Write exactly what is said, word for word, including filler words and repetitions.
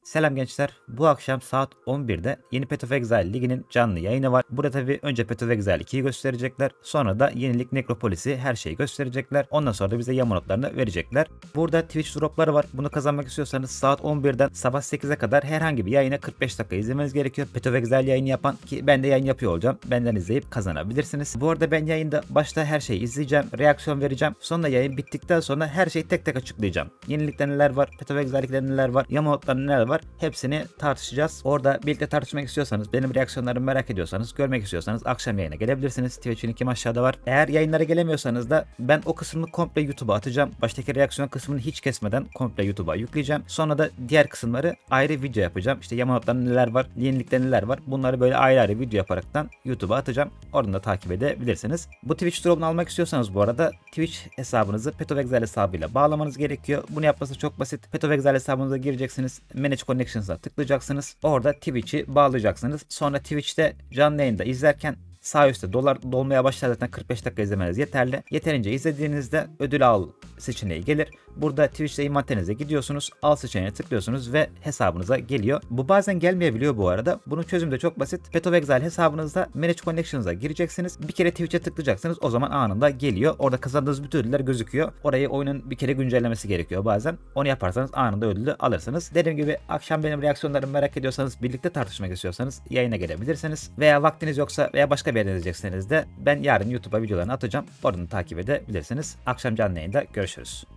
Selam gençler. Bu akşam saat on birde yeni Path of Exile Ligi'nin canlı yayını var. Burada tabi önce Path of Exile ikiyi gösterecekler. Sonra da yenilik Necropolis'i her şeyi gösterecekler. Ondan sonra da bize yama notlarını verecekler. Burada Twitch dropları var. Bunu kazanmak istiyorsanız saat on birden sabah sekize kadar herhangi bir yayına kırk beş dakika izlemeniz gerekiyor. Path of Exile yayını yapan, ki ben de yayın yapıyor olacağım, benden izleyip kazanabilirsiniz. Bu arada ben yayında başta her şeyi izleyeceğim, reaksiyon vereceğim. Sonra yayın bittikten sonra her şeyi tek tek açıklayacağım. Yenilikte neler var, Path of Exile'de neler var, yama notlarında neler var, hepsini tartışacağız. Orada birlikte tartışmak istiyorsanız, benim reaksiyonlarımı merak ediyorsanız, görmek istiyorsanız akşam yayına gelebilirsiniz. Twitch'in linkim aşağıda var. Eğer yayınlara gelemiyorsanız da ben o kısmını komple YouTube'a atacağım. Baştaki reaksiyon kısmını hiç kesmeden komple YouTube'a yükleyeceğim. Sonra da diğer kısımları ayrı video yapacağım. İşte yama notlarında neler var, yenilikte neler var. Bunları böyle ayrı ayrı video yaparaktan YouTube'a atacağım. Oradan da takip edebilirsiniz. Bu Twitch drop'unu almak istiyorsanız bu arada Twitch hesabınızı Path of Exile hesabıyla bağlamanız gerekiyor. Bunu yapması çok basit. Path of Exile hesabınıza gireceksiniz. Manage Connections'a tıklayacaksınız. Orada Twitch'i bağlayacaksınız. Sonra Twitch'te canlı yayında izlerken sağ üstte dolar dolmaya başlar, zaten kırk beş dakika izlemeniz yeterli. Yeterince izlediğinizde ödül al seçeneği gelir. Burada Twitch'te envanterinize gidiyorsunuz. Al seçeneğine tıklıyorsunuz ve hesabınıza geliyor. Bu bazen gelmeyebiliyor bu arada. Bunun çözümü de çok basit. Path of Exile hesabınızda Manage Connections'a gireceksiniz. Bir kere Twitch'e tıklayacaksınız. O zaman anında geliyor. Orada kazandığınız bütün ödüller gözüküyor. Orayı oyunun bir kere güncellemesi gerekiyor bazen. Onu yaparsanız anında ödülü alırsınız. Dediğim gibi akşam benim reaksiyonlarımı merak ediyorsanız, birlikte tartışmak istiyorsanız yayına gelebilirsiniz. Veya vaktiniz yoksa veya başka bir yerden izleyecekseniz de ben yarın YouTube'a videolarını atacağım. Oradan takip edebilirsiniz. Akşam canlı yayında görüşürüz.